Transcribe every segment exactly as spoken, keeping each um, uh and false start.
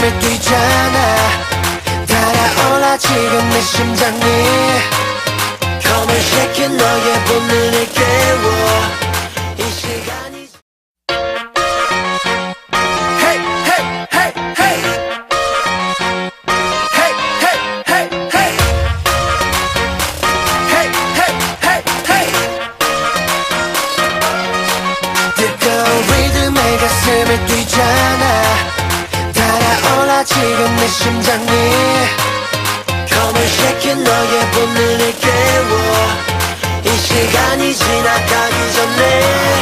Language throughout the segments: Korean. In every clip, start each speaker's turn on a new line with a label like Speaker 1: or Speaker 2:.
Speaker 1: 가슴이 뛰잖아. 달아올라 지금 내 심장이. Come and shake it 너의 본능을 깨워. 이 시간이 Hey hey hey hey Hey hey hey hey Hey hey hey hey 뜨거운 리듬에 가슴이 뛰잖아. 달아올라 지금 내 심장이. Come and shake it 너의 본능을 깨워. 이 시간이 지나가기 전에.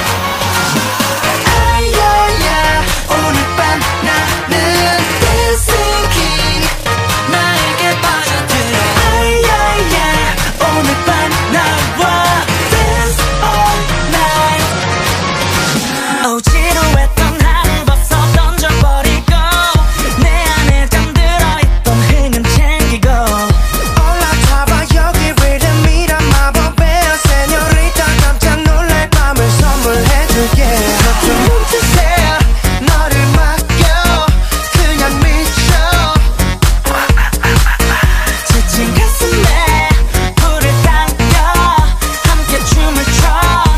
Speaker 1: 아야야 오늘 밤 나는 dancing king. 나에게 빠져들어. 아야야 오늘 밤 나와 dance all night. Oh 지루했던 하루 벗어 던져버리고 내 안에 잠들어 있던 흥은 챙기고 올라타봐 여기 리듬이란 마법이야. 세뇨리타 깜짝 놀랄 밤을 선물해줄게. 너 좀 멈추세요. 너를 맡겨 그냥 미쳐. 지친 가슴에 불을 당겨 함께 춤을 춰.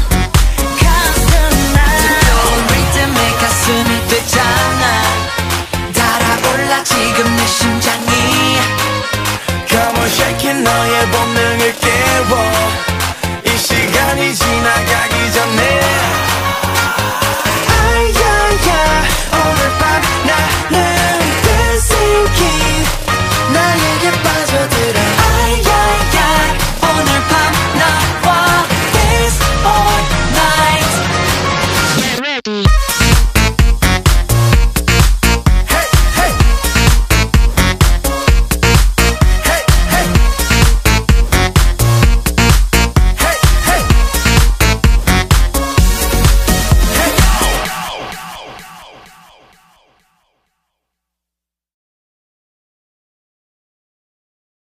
Speaker 1: 가슴 뜨거운 리듬에 가슴이 뛰잖아. 달아올라 지금 내 심장이. Come on shake it 너의 본능을 깨워. 이 시간이 지나